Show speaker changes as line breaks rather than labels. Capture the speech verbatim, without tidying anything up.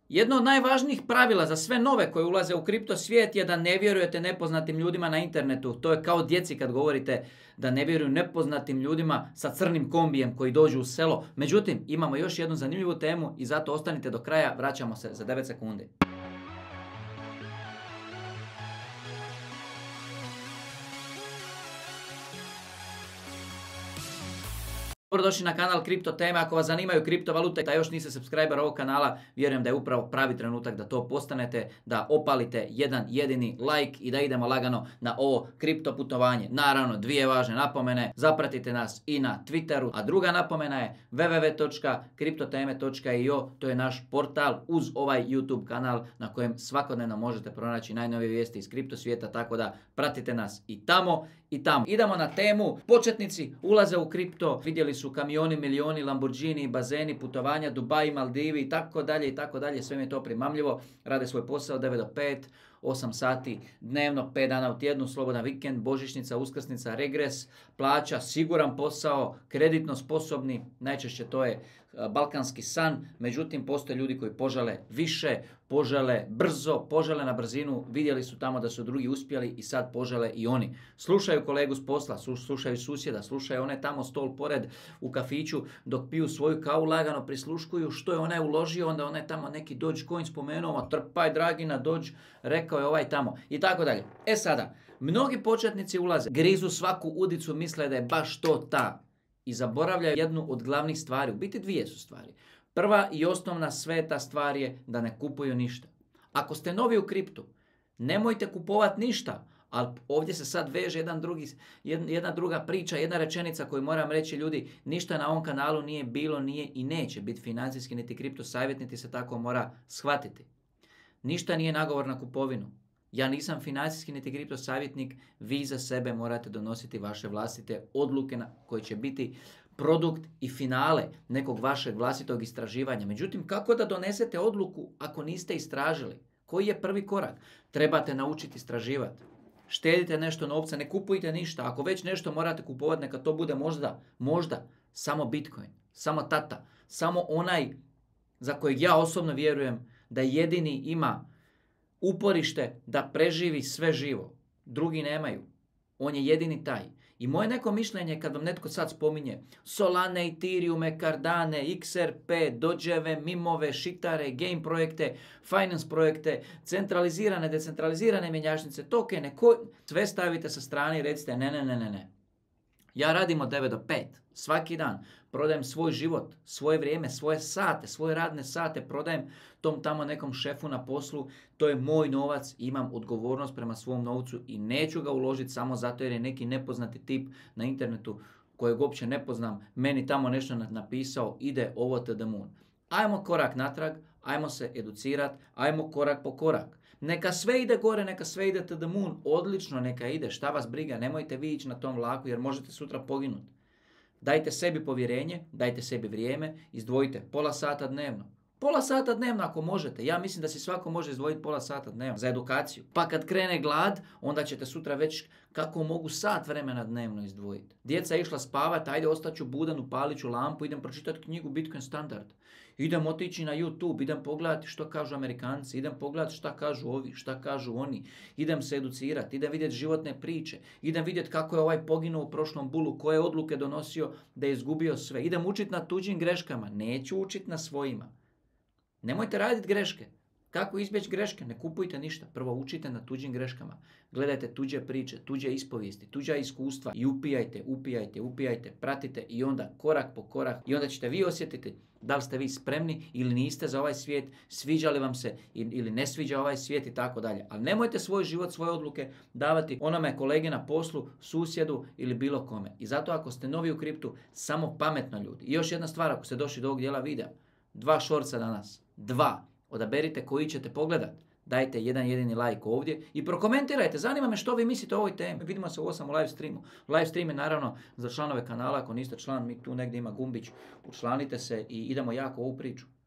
Jedno od najvažnijih pravila za sve nove koji ulaze u kripto svijet je da ne vjerujete nepoznatim ljudima na internetu. To je kao djeci kad govorite da ne vjeruju nepoznatim ljudima sa crnim kombijem koji dođu u selo. Međutim, imamo još jednu zanimljivu temu i zato ostanite do kraja, vraćamo se za devet sekundi. Dobrodošli na kanal Kripto teme. Ako vas zanimaju kriptovalute, da još niste subscriber ovog kanala, vjerujem da je upravo pravi trenutak da to postanete, da opalite jedan jedini like i da idemo lagano na ovo kripto putovanje. Naravno, dvije važne napomene, zapratite nas i na Twitteru, a druga napomena je w w w točka kriptoteme točka i o, to je naš portal uz ovaj YouTube kanal na kojem svakodnevno možete pronaći najnovije vijesti iz kripto svijeta, tako da pratite nas i tamo i tamo. Idemo na temu. Početnici ulaze u kripto, vidjeli su kamioni, milioni, Lamborghini, bazeni, putovanja, Dubai, Maldivi i tako dalje i tako dalje. Sve mi je to primamljivo. Rade svoj posao devet do pet, osam sati dnevno, pet dana u tjednu, slobodan vikend, božićnica, uskrsnica, regres, plaća, siguran posao, kreditno sposobni. Najčešće to je balkanski san, međutim postoje ljudi koji požele više, požele brzo, požele na brzinu, vidjeli su tamo da su drugi uspjeli i sad požele i oni. Slušaju kolegu s posla, slušaju susjeda, slušaju one tamo stol pored u kafiću dok piju svoju kavu, lagano prisluškuju što je onaj uložio, onda onaj tamo neki Dogecoin spomenuo, trpaj dragi na Doge, rekao je ovaj tamo i tako dalje. E sada, mnogi početnici ulaze, grizu svaku udicu, misle da je baš to ta. I zaboravljaju jednu od glavnih stvari, u biti dvije su stvari. Prva i osnovna sveta stvar je da ne kupuju ništa. Ako ste novi u kriptu, nemojte kupovati ništa, ali ovdje se sad veže jedan drugi, jedna druga priča, jedna rečenica koju moram reći ljudi, ništa na ovom kanalu nije bilo, nije i neće biti financijski niti kripto savjet, niti se tako mora shvatiti. Ništa nije nagovor na kupovinu. Ja nisam financijski niti kripto savjetnik, vi za sebe morate donositi vaše vlastite odluke na koje će biti produkt i finale nekog vašeg vlastitog istraživanja. Međutim, kako da donesete odluku ako niste istražili? Koji je prvi korak? Trebate naučiti istraživati. Štedite nešto novca, ne kupujte ništa. Ako već nešto morate kupovati, neka to bude možda, možda samo Bitcoin, samo tata, samo onaj za kojeg ja osobno vjerujem da jedini ima uporište da preživi sve živo. Drugi nemaju. On je jedini taj. I moje neko mišljenje kad vam netko sad spominje Solane, Ethereum, Cardane, X R P, Dogeove, Mimove, Šitare, Game projekte, Finance projekte, centralizirane, decentralizirane mjenjačnice, tokene, ko... sve stavite sa strane i recite ne, ne, ne, ne, ne. Ja radim od devet do pet, svaki dan, prodajem svoj život, svoje vrijeme, svoje sate, svoje radne sate, prodajem tom tamo nekom šefu na poslu, to je moj novac, imam odgovornost prema svom novcu i neću ga uložiti samo zato jer je neki nepoznati tip na internetu kojeg uopće ne poznam, meni tamo nešto napisao, ide ovo to the moon. Ajmo korak natrag, ajmo se educirati, ajmo korak po korak. Neka sve ide gore, neka sve ide to the moon, odlično, neka ide, šta vas briga, nemojte vi ići na tom vlaku jer možete sutra poginuti. Dajte sebi povjerenje, dajte sebi vrijeme, izdvojite pola sata dnevno. Pola sata dnevno ako možete. Ja mislim da si svako može izdvojiti pola sata dnevno za edukaciju. Pa kad krene glad, onda ćete sutra već kako mogu sat vremena dnevno izdvojiti. Djeca je išla spavati, ajde ostaću budan, upalit ću lampu, idem pročitati knjigu Bitcoin standard. Idem otići na YouTube, idem pogledati što kažu Amerikanci, idem pogledati šta kažu ovi, šta kažu oni. Idem se educirati, idem vidjeti životne priče, idem vidjeti kako je ovaj poginuo u prošlom bulu, koje odluke donosio da je izgubio sve. Idem učiti na tuđim greškama, neću učiti na svojima. Nemojte raditi greške. Kako izbjeći greške? Ne kupujte ništa. Prvo učite na tuđim greškama. Gledajte tuđe priče, tuđe ispovijesti, tuđa iskustva i upijajte, upijajte, upijajte, pratite i onda korak po korak i onda ćete vi osjetiti da li ste vi spremni ili niste za ovaj svijet, sviđa li vam se ili ne sviđa ovaj svijet i tako dalje. Ali nemojte svoj život, svoje odluke davati onome kolege na poslu, susjedu ili bilo kome. I zato ako ste novi u kriptu, samo pametno ljudi. I još jedna stvar, ako ste došli do ovog dijela videa, dva shortsa danas, dva. Odaberite koji ćete pogledat. Dajte jedan jedini like ovdje i prokomentirajte. Zanima me što vi mislite o ovoj temi. Vidimo se u osam u live streamu. Live stream je naravno za članove kanala. Ako niste član, mi tu negdje ima gumbić. Učlanite se i idemo jako u ovu priču.